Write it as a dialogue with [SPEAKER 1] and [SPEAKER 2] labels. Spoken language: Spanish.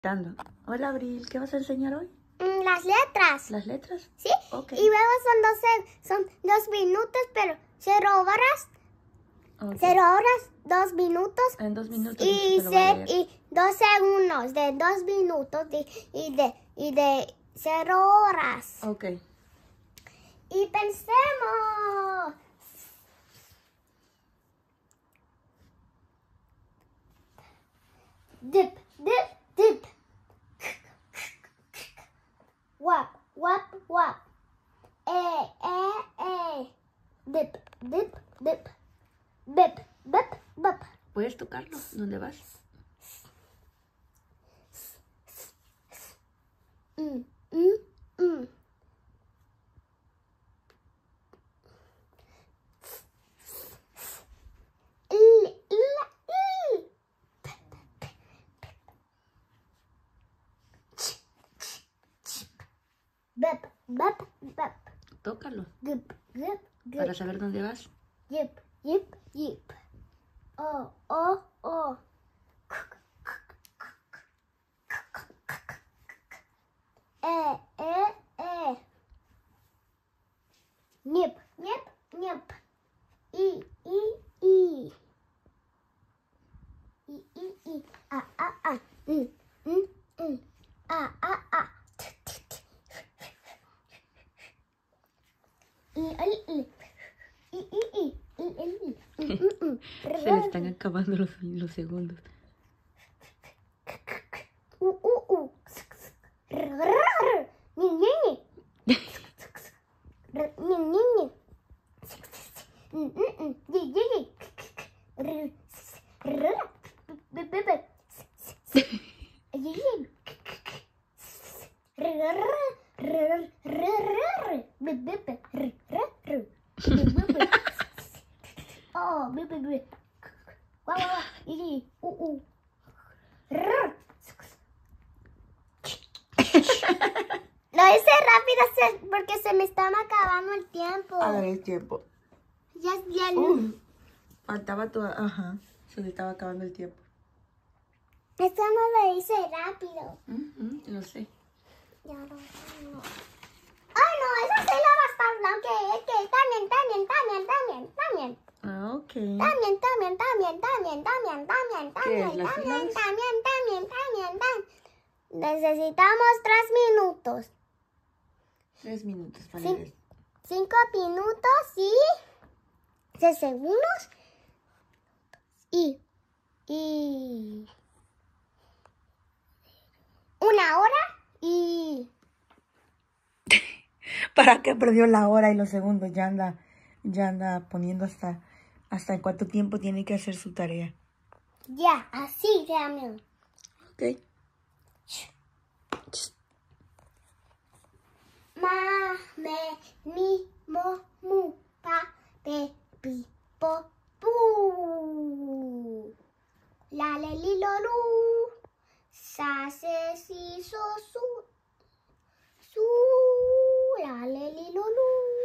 [SPEAKER 1] Dando. Hola, Abril, ¿qué vas a enseñar hoy?
[SPEAKER 2] Las letras.
[SPEAKER 1] ¿Las letras?
[SPEAKER 2] ¿Sí?
[SPEAKER 1] Ok.
[SPEAKER 2] Y luego son 2 minutos, pero 0 horas.
[SPEAKER 1] Ok.
[SPEAKER 2] 0 horas, 2 minutos.
[SPEAKER 1] En 2 minutos
[SPEAKER 2] Y,
[SPEAKER 1] te lo voy a leer.
[SPEAKER 2] y 2 segundos de 2 minutos y de 0 horas.
[SPEAKER 1] Ok.
[SPEAKER 2] Y pensemos. Dip, dip, dip. Wap, wap, wap. Dip, dip, dip. Bip, bip, bip.
[SPEAKER 1] ¿Puedes tocarlo? ¿Dónde vas?
[SPEAKER 2] Mm, mm, mm. Bip, bip, bip.
[SPEAKER 1] Tócalo.
[SPEAKER 2] Gip, gip, gip.
[SPEAKER 1] Para saber dónde vas.
[SPEAKER 2] Yip, yip, yip. Oh, oh, oh. Eh. Nip, nip, nip. I. I. Ah. Ah.
[SPEAKER 1] Se le están acabando los segundos.
[SPEAKER 2] Oh, Lo hice rápido porque se me estaba acabando el tiempo.
[SPEAKER 1] A ver el tiempo.
[SPEAKER 2] Ya.
[SPEAKER 1] Faltaba toda. Ajá. Se le estaba acabando el tiempo.
[SPEAKER 2] Esto no lo hice rápido.
[SPEAKER 1] Lo sé.
[SPEAKER 2] Ya no. Ay, no, esa sí la va a estar blanca. Es que también.
[SPEAKER 1] Ah, ok.
[SPEAKER 2] También.
[SPEAKER 1] ¿Qué es, las sílabas?
[SPEAKER 2] También. Necesitamos 3 minutos.
[SPEAKER 1] 3 minutos para
[SPEAKER 2] Sí.
[SPEAKER 1] leer.
[SPEAKER 2] 5 minutos y 6 segundos y 1 hora y
[SPEAKER 1] ¿Para qué perdió la hora y los segundos? Ya anda poniendo hasta en cuánto tiempo tiene que hacer su tarea.
[SPEAKER 2] ya, así, Samuel.
[SPEAKER 1] Ok.
[SPEAKER 2] Ma, me, mi, mo, mu, pa, pe, pi, po, pu. La, le, li, lo, lu. Sa, se, si, so, su. Su, la, le, li, lo, lu.